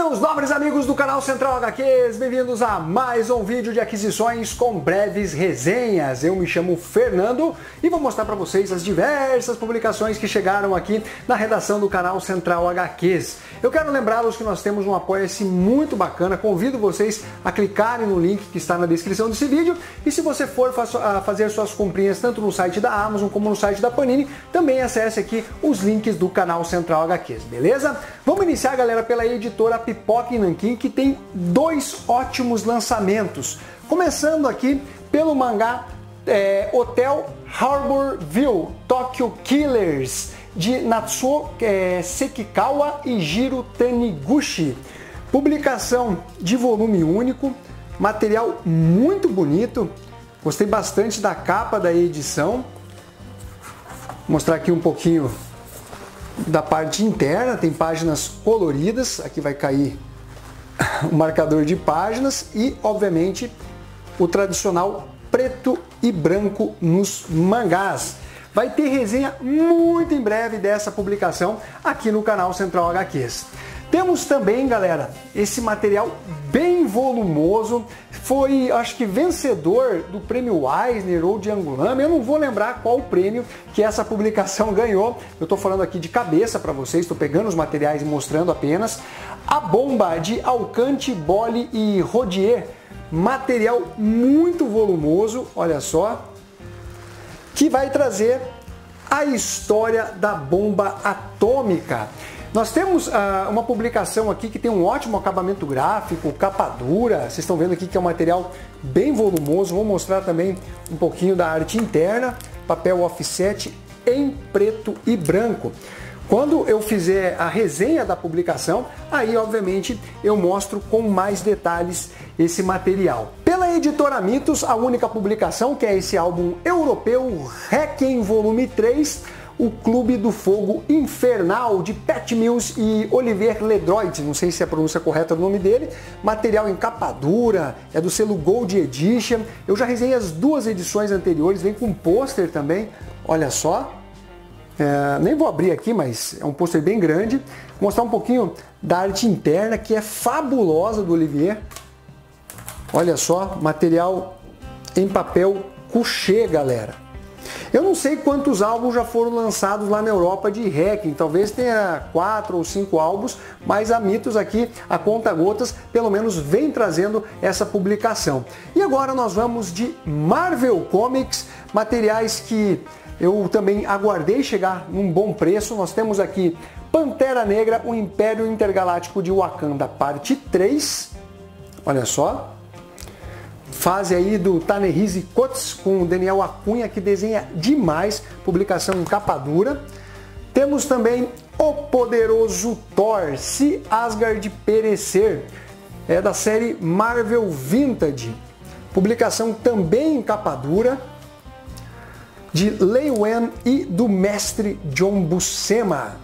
Meus nobres amigos do canal Central HQs, bem-vindos a mais um vídeo de aquisições com breves resenhas. Eu me chamo Fernando e vou mostrar para vocês as diversas publicações que chegaram aqui na redação do canal Central HQs. Eu quero lembrá-los que nós temos um apoia-se muito bacana, convido vocês a clicarem no link que está na descrição desse vídeo e se você for fazer suas comprinhas tanto no site da Amazon como no site da Panini, também acesse aqui os links do canal Central HQs, beleza? Vamos iniciar, galera, pela editora Pipoca e Nanquim, que tem dois ótimos lançamentos. Começando aqui pelo mangá Hotel Harborville Tokyo Killers, de Natsuo Sekikawa e Jiro Taniguchi. Publicação de volume único, material muito bonito, gostei bastante da capa da edição. Vou mostrar aqui um pouquinho da parte interna, tem páginas coloridas, aqui vai cair o marcador de páginas e, obviamente, o tradicional preto e branco nos mangás. Vai ter resenha muito em breve dessa publicação aqui no canal Central HQs. Temos também, galera, esse material bem volumoso, foi, acho que, vencedor do prêmio Eisner ou de Angulama, eu não vou lembrar qual o prêmio que essa publicação ganhou, eu estou falando aqui de cabeça para vocês, estou pegando os materiais e mostrando apenas. A Bomba, de Alcante, Bolle e Rodier, material muito volumoso, olha só, que vai trazer a história da bomba atômica. Nós temos uma publicação aqui que tem um ótimo acabamento gráfico, capa dura, vocês estão vendo aqui que é um material bem volumoso, vou mostrar também um pouquinho da arte interna, papel offset em preto e branco. Quando eu fizer a resenha da publicação, aí obviamente eu mostro com mais detalhes esse material. Pela editora Mitos, a única publicação, que é esse álbum europeu, Requiem Volume 3, O Clube do Fogo Infernal, de Pat Mills e Olivier Ledroit, não sei se é a pronúncia correta do nome dele, material em capa dura, é do selo Gold Edition, eu já resenhei as duas edições anteriores, vem com pôster também, olha só, nem vou abrir aqui, mas é um pôster bem grande, vou mostrar um pouquinho da arte interna, que é fabulosa do Olivier, olha só, material em papel couché, galera. Eu não sei quantos álbuns já foram lançados lá na Europa de Requiem, talvez tenha 4 ou 5 álbuns, mas a Mitos aqui, a conta-gotas, pelo menos vem trazendo essa publicação. E agora nós vamos de Marvel Comics, materiais que eu também aguardei chegar num bom preço. Nós temos aqui Pantera Negra, o Império Intergaláctico de Wakanda, parte 3, olha só. Fase aí do Ta-Nehisi Coates com o Daniel Acunha, que desenha demais, publicação em capa dura. Temos também O Poderoso Thor, Se Asgard Perecer, é da série Marvel Vintage, publicação também em capa dura, de Lei Wen e do mestre John Buscema.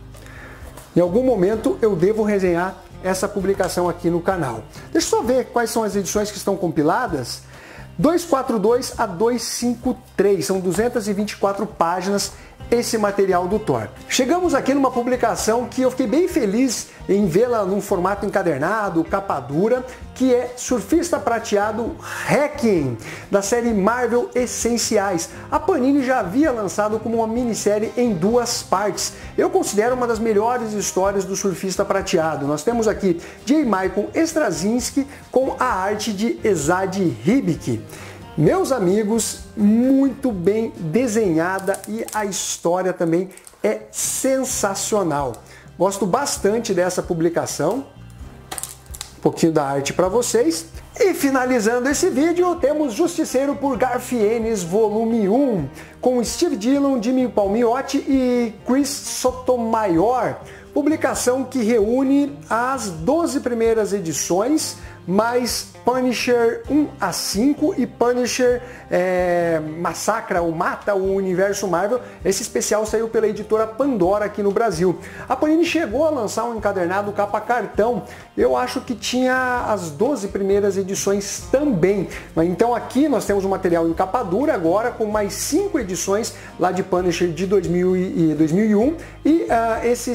Em algum momento eu devo resenhar essa publicação aqui no canal. Deixa eu só ver quais são as edições que estão compiladas. 242 a 253, são 224 páginas esse material do Thor. Chegamos aqui numa publicação que eu fiquei bem feliz em vê-la num formato encadernado, capa dura, que é Surfista Prateado Requiem, da série Marvel Essenciais. A Panini já havia lançado como uma minissérie em 2 partes. Eu considero uma das melhores histórias do Surfista Prateado. Nós temos aqui J. Michael Straczynski com a arte de Esad Ribic. Meus amigos, muito bem desenhada e a história também é sensacional. Gosto bastante dessa publicação. Um pouquinho da arte para vocês. E finalizando esse vídeo, temos Justiceiro por Garfienes Volume 1, com Steve Dillon, Jimmy Palmiotti e Chris Sotomayor. Publicação que reúne as 12 primeiras edições, mais Punisher 1 a 5 e Punisher Massacra ou Mata o Universo Marvel. Esse especial saiu pela editora Pandora aqui no Brasil. A Panini chegou a lançar um encadernado capa cartão. Eu acho que tinha as 12 primeiras edições também. Então aqui nós temos um material em capa dura agora com mais 5 edições lá de Punisher de 2001 e esse especial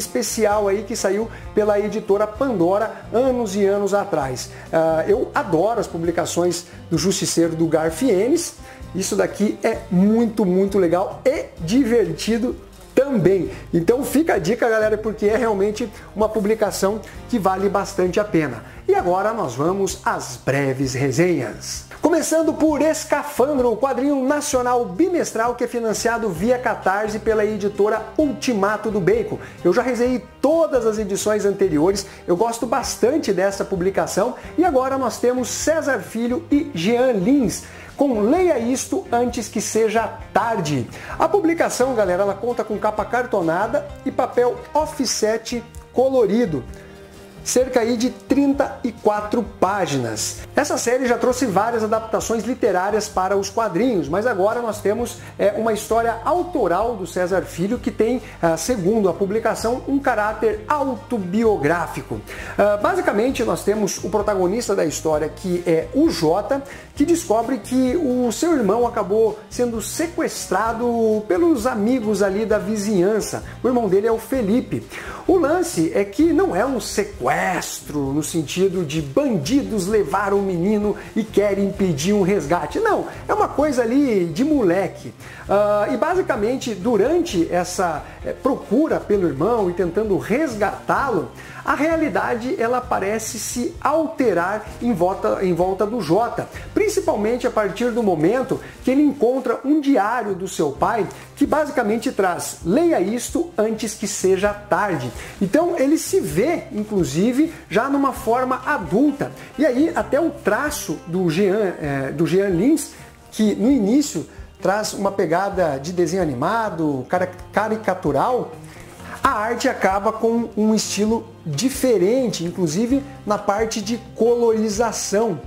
policial aí que saiu pela editora Pandora anos e anos atrás. Eu adoro as publicações do Justiceiro do Garth Ennis. Isso daqui é muito legal e divertido também. Então fica a dica, galera, porque é realmente uma publicação que vale bastante a pena. E agora nós vamos às breves resenhas. Começando por Escafandro, o quadrinho nacional bimestral que é financiado via Catarse pela editora Ultimato do Bacon. Eu já resenhei todas as edições anteriores, eu gosto bastante dessa publicação e agora nós temos César Filho e Jean Lins com Leia Isto Antes Que Seja Tarde. A publicação, galera, ela conta com capa cartonada e papel offset colorido. Cerca aí de 34 páginas. Essa série já trouxe várias adaptações literárias para os quadrinhos, mas agora nós temos uma história autoral do César Filho que tem, segundo a publicação, um caráter autobiográfico. Basicamente, nós temos o protagonista da história, que é o Jota, que descobre que o seu irmão acabou sendo sequestrado pelos amigos ali da vizinhança. O irmão dele é o Felipe. O lance é que não é um sequestro no sentido de bandidos levaram o menino e querem impedir um resgate. Não, é uma coisa ali de moleque. E basicamente, durante essa procura pelo irmão e tentando resgatá-lo, a realidade ela parece se alterar em volta do Jota, principalmente a partir do momento que ele encontra um diário do seu pai que basicamente traz: leia isto antes que seja tarde. Então ele se vê, inclusive, já numa forma adulta. E aí até o traço do Jean Lins, que no início traz uma pegada de desenho animado, caricatural, a arte acaba com um estilo diferente, inclusive na parte de colorização.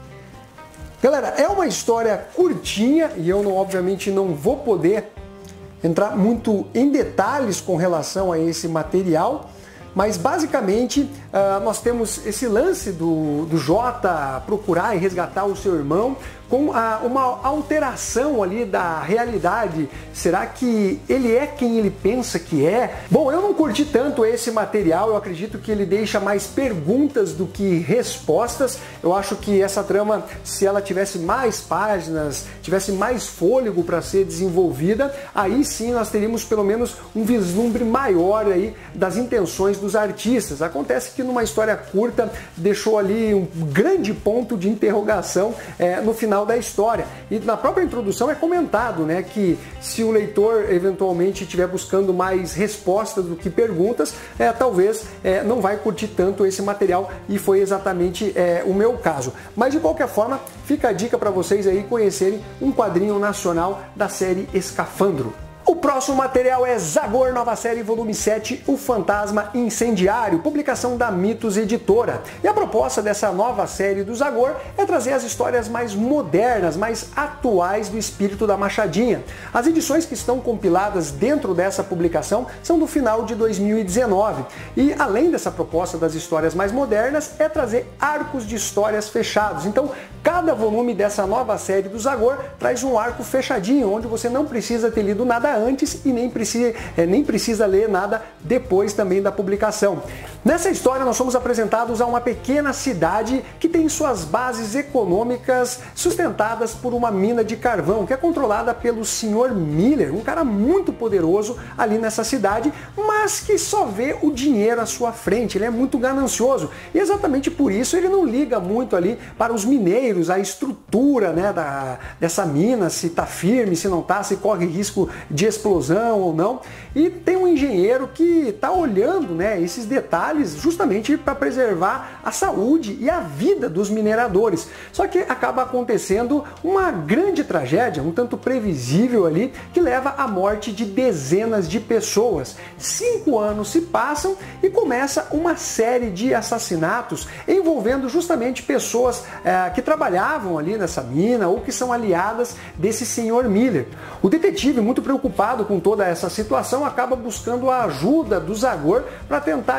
Galera, é uma história curtinha e eu obviamente não vou poder entrar muito em detalhes com relação a esse material, mas basicamente nós temos esse lance do Jota procurar e resgatar o seu irmão com uma alteração ali da realidade. Será que ele é quem ele pensa que é? Bom, eu não curti tanto esse material, eu acredito que ele deixa mais perguntas do que respostas. Eu acho que essa trama, se ela tivesse mais páginas, tivesse mais fôlego para ser desenvolvida, aí sim nós teríamos pelo menos um vislumbre maior aí das intenções dos artistas. Acontece que numa história curta deixou ali um grande ponto de interrogação no final da história. E na própria introdução é comentado, né, que se o leitor eventualmente estiver buscando mais respostas do que perguntas, talvez não vai curtir tanto esse material, e foi exatamente o meu caso. Mas de qualquer forma, fica a dica para vocês aí conhecerem um quadrinho nacional da série Escafandro. O próximo material é Zagor, nova série, volume 7, O Fantasma Incendiário, publicação da Mitos Editora. E a proposta dessa nova série do Zagor é trazer as histórias mais modernas, mais atuais do espírito da Machadinha. As edições que estão compiladas dentro dessa publicação são do final de 2019. E além dessa proposta das histórias mais modernas, é trazer arcos de histórias fechados. Então, cada volume dessa nova série do Zagor traz um arco fechadinho, onde você não precisa ter lido nada antes e nem precisa ler nada depois também da publicação. Nessa história nós somos apresentados a uma pequena cidade que tem suas bases econômicas sustentadas por uma mina de carvão que é controlada pelo Sr. Miller, um cara muito poderoso ali nessa cidade, mas que só vê o dinheiro à sua frente. Ele é muito ganancioso e exatamente por isso ele não liga muito ali para os mineiros, a estrutura, né, dessa mina, se está firme, se não está, se corre risco de explosão ou não. E tem um engenheiro que está olhando, né, esses detalhes justamente para preservar a saúde e a vida dos mineradores. Só que acaba acontecendo uma grande tragédia, um tanto previsível ali, que leva à morte de dezenas de pessoas. 5 anos se passam e começa uma série de assassinatos envolvendo justamente pessoas que trabalhavam ali nessa mina ou que são aliadas desse Sr. Miller. O detetive, muito preocupado com toda essa situação, acaba buscando a ajuda do Zagor para tentar descobrir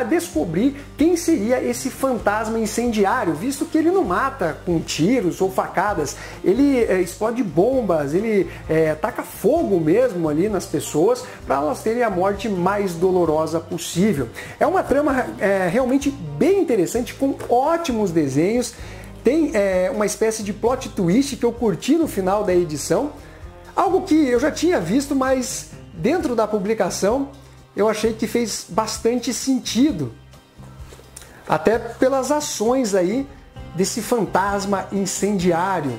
descobrir quem seria esse fantasma incendiário, visto que ele não mata com tiros ou facadas, ele explode bombas, ele taca fogo mesmo ali nas pessoas para elas terem a morte mais dolorosa possível. É uma trama realmente bem interessante, com ótimos desenhos, tem uma espécie de plot twist que eu curti no final da edição, algo que eu já tinha visto, mas dentro da publicação eu achei que fez bastante sentido, até pelas ações aí desse fantasma incendiário.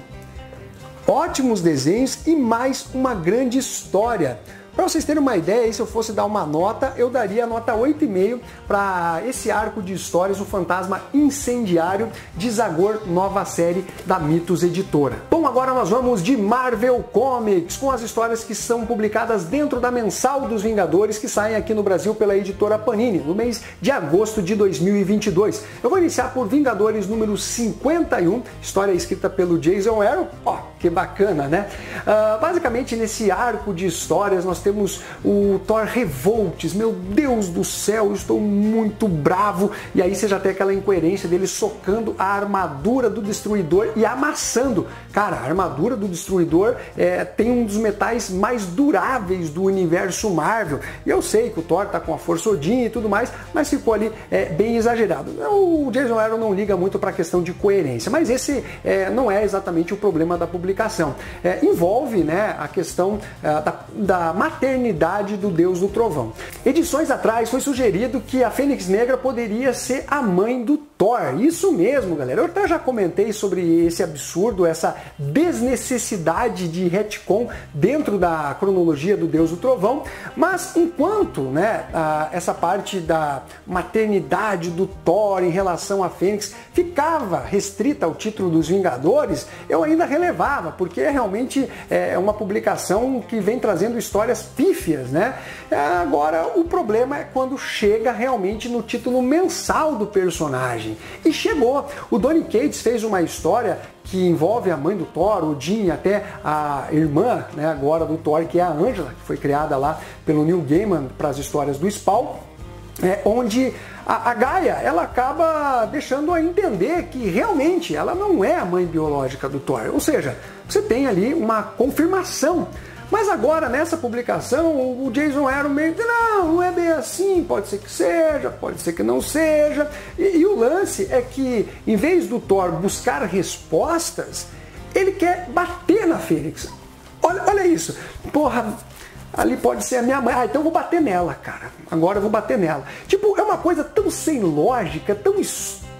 Ótimos desenhos e mais uma grande história. Para vocês terem uma ideia, se eu fosse dar uma nota, eu daria a nota 8,5 para esse arco de histórias, o Fantasma Incendiário de Zagor, nova série da Mitos Editora. Bom, agora nós vamos de Marvel Comics, com as histórias que são publicadas dentro da Mensal dos Vingadores, que saem aqui no Brasil pela editora Panini, no mês de agosto de 2022. Eu vou iniciar por Vingadores número 51, história escrita pelo Jason Aaron. Ó, que bacana, né? Basicamente, nesse arco de histórias, nós temos o Thor Revoltes. Meu Deus do céu, eu estou muito bravo. E aí você já tem aquela incoerência dele socando a armadura do Destruidor e amassando. Cara, a armadura do Destruidor tem um dos metais mais duráveis do universo Marvel. E eu sei que o Thor tá com a força Odin e tudo mais, mas ficou ali bem exagerado. O Jason Aaron não liga muito para a questão de coerência, mas esse não é exatamente o problema da publicação. Envolve, né, a questão da maternidade do Deus do Trovão. Edições atrás foi sugerido que a Fênix Negra poderia ser a mãe do Thor. Isso mesmo, galera. Eu até já comentei sobre esse absurdo, essa desnecessidade de retcon dentro da cronologia do Deus do Trovão, mas enquanto, né, essa parte da maternidade do Thor em relação à Fênix ficava restrita ao título dos Vingadores, eu ainda relevava, porque realmente é uma publicação que vem trazendo histórias pífias, né? Agora, o problema é quando chega realmente no título mensal do personagem. E chegou. O Donny Cates fez uma história que envolve a mãe do Thor, Odin, e até a irmã, né, agora do Thor, que é a Angela, que foi criada lá pelo Neil Gaiman para as histórias do Spawn, onde a Gaia, ela acaba deixando a entender que realmente ela não é a mãe biológica do Thor. Ou seja, você tem ali uma confirmação. Mas agora, nessa publicação, o Jason Aaron meio que não é bem assim, pode ser que seja, pode ser que não seja. E o lance é que, em vez do Thor buscar respostas, ele quer bater na Fênix. Olha isso. Porra, ali pode ser a minha mãe. Então eu vou bater nela, cara. Agora eu vou bater nela. Tipo, é uma coisa tão sem lógica, tão estúpida.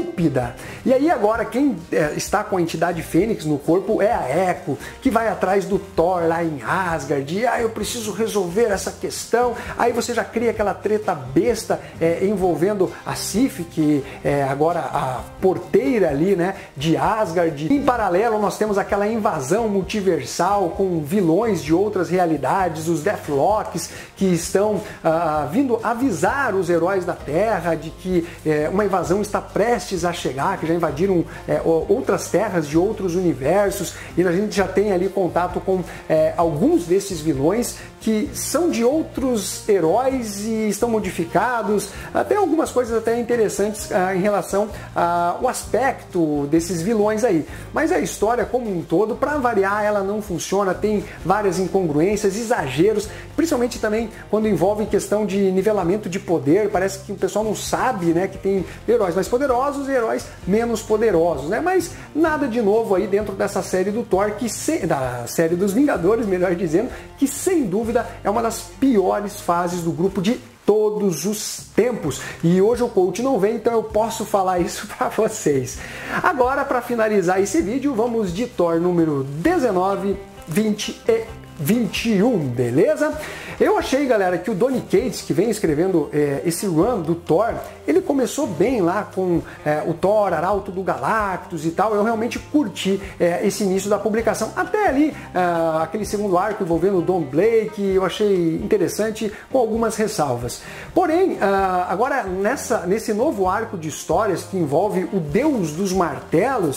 E aí agora quem está com a entidade Fênix no corpo é a Echo, que vai atrás do Thor lá em Asgard. E eu preciso resolver essa questão. Aí você já cria aquela treta besta envolvendo a Sif, que é agora a porteira ali, né, de Asgard. Em paralelo nós temos aquela invasão multiversal com vilões de outras realidades, os Deathlocks, que estão vindo avisar os heróis da Terra de que uma invasão está prestes a chegar, que já invadiram outras terras de outros universos, e a gente já tem ali contato com alguns desses vilões que são de outros heróis e estão modificados, até algumas coisas até interessantes em relação ao aspecto desses vilões aí. Mas a história como um todo, para variar, ela não funciona, tem várias incongruências, exageros, principalmente também quando envolve questão de nivelamento de poder. Parece que o pessoal não sabe, né, que tem heróis mais poderosos e heróis menos poderosos, né? Mas nada de novo aí dentro dessa série do Thor, da série dos Vingadores, melhor dizendo, que sem dúvida é uma das piores fases do grupo de todos os tempos. E hoje o coach não vem, então eu posso falar isso para vocês. Agora, para finalizar esse vídeo, vamos de Thor número 19, 20 e 21, beleza? Eu achei, galera, que o Donny Cates, que vem escrevendo esse run do Thor, ele começou bem lá com o Thor, Arauto do Galactus e tal. Eu realmente curti esse início da publicação. Até ali, aquele segundo arco envolvendo o Don Blake, eu achei interessante, com algumas ressalvas. Porém, agora nesse novo arco de histórias que envolve o Deus dos Martelos,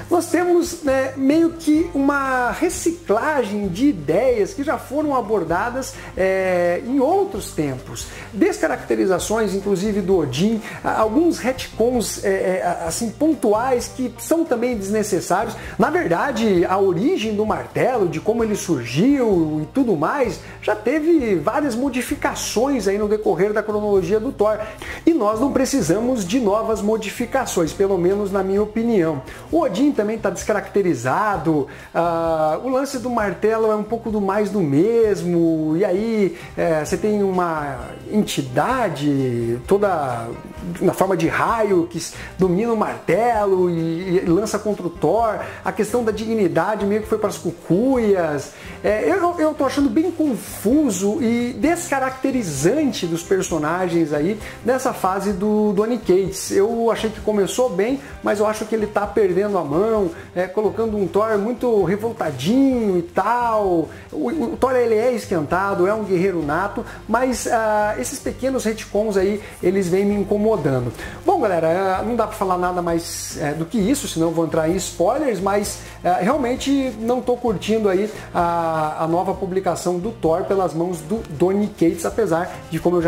nós temos, né, meio que uma reciclagem de ideias que já foram abordadas em outros tempos. Descaracterizações, inclusive, do Odin, alguns retcons assim, pontuais que são também desnecessários. Na verdade, a origem do martelo, de como ele surgiu e tudo mais, já teve várias modificações aí no decorrer da cronologia do Thor. E nós não precisamos de novas modificações, pelo menos na minha opinião. O Odin também está descaracterizado, o lance do martelo é um pouco mais do mesmo, e aí você tem uma entidade toda na forma de raio que domina o martelo e lança contra o Thor. A questão da dignidade meio que foi para as cucuias. Eu tô achando bem confuso e descaracterizante dos personagens aí nessa fase do Donny Cates. Eu achei que começou bem, mas eu acho que ele tá perdendo a mão, colocando um Thor muito revoltadinho e tal. O Thor, ele é esquentado, é um guerreiro nato, mas esses pequenos retcons aí, eles vêm me incomodando. Bom, galera, não dá para falar nada mais do que isso, senão eu vou entrar em spoilers, mas realmente não tô curtindo aí a nova publicação do Thor pelas mãos do Donny Cates, apesar de, como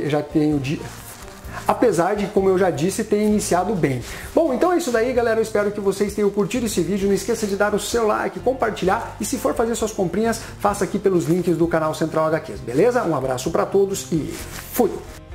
eu já disse, ter iniciado bem. Bom, então é isso daí, galera. Eu espero que vocês tenham curtido esse vídeo. Não esqueça de dar o seu like, compartilhar, e se for fazer suas comprinhas, faça aqui pelos links do canal Central HQs, beleza? Um abraço para todos e fui!